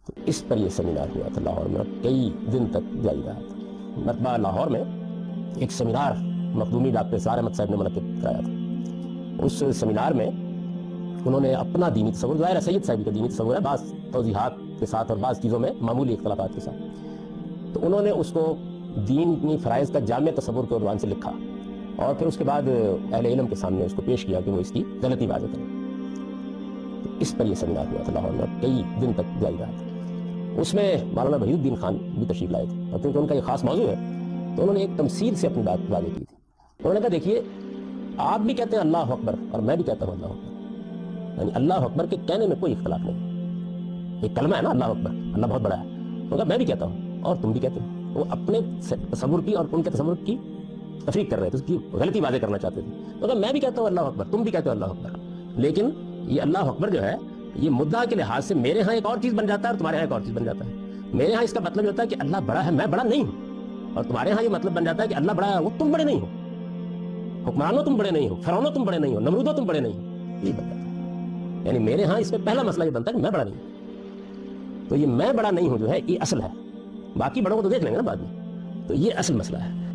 تو اس پر یہ سیمینار ہوا تھا لاہور میں، کئی دن تک جاری رہا تھا۔ مرتبہ لاہور میں ایک سیمینار مخدومی ڈاکٹر سار احمد صاحب نے منعقد کرایا تھا۔ اس سیمینار میں انہوں نے اپنا دینی تصور، ظاہر سید صاحب کا دینی تصور ہے بعض توضیحات کے ساتھ اور بعض چیزوں میں معمولی اختلافات کے ساتھ، تو انہوں نے اس کو دینی فرائض کا جامع تصور کے عنوان سے لکھا اور پھر اس کے بعد اہل علم کے سامنے اس کو پیش کیا کہ وہ اس کی غلطی واضح کریں۔ تو اس پر یہ سیمینار ہوا تھا لاہور میں، کئی دن تک جاری رہا تھا۔ اس میں مولانا وحید الدین خان بھی تشریف لائے تھے اور کیونکہ ان کا یہ خاص موضوع ہے تو انہوں نے ایک تمثیل سے اپنی بات واضح کی تھی۔ انہوں نے کہا دیکھیے آپ بھی کہتے ہیں اللہ اکبر اور میں بھی کہتا ہوں اللہ اکبر، یعنی اللہ اکبر کے کہنے میں کوئی اختلاف نہیں، ایک کلمہ ہے نا اللہ اکبر، اللہ بہت بڑا ہے، انہوں نے کہا میں بھی کہتا ہوں اور تم بھی کہتے ہو۔ وہ اپنے تصور کی اور ان کے تصور کی تفریق کر رہے تھے، اس کی غلطی واضح کرنا چاہتے تھے۔ تو میں بھی کہتا ہوں اللہ اکبر، تم بھی کہتے ہو اللہ اکبر، لیکن یہ اللہ اکبر جو ہے یہ مدعا کے لحاظ سے میرے ہاں ایک اور چیز بن جاتا ہے اور تمہارے ہاں ایک اور چیز بن جاتا ہے۔ میرے ہاں اس کا مطلب یہ ہوتا ہے کہ اللہ بڑا ہے، میں بڑا نہیں ہوں، اور تمہارے ہاں یہ مطلب بن جاتا ہے کہ اللہ بڑا ہے وہ تم بڑے نہیں ہو، حکمرانوں تم بڑے نہیں ہو، فرعونوں تم بڑے نہیں ہو، نمرودوں تم بڑے نہیں ہو، یہ بن جاتا ہے۔ یعنی میرے ہاں اس میں پہلا مسئلہ یہ بنتا ہے کہ میں بڑا نہیں ہوں، تو یہ میں بڑا نہیں ہوں جو ہے یہ اصل ہے، باقی بڑوں کو تو دیکھ لیں گے نا بعد میں، تو یہ اصل مسئلہ ہے۔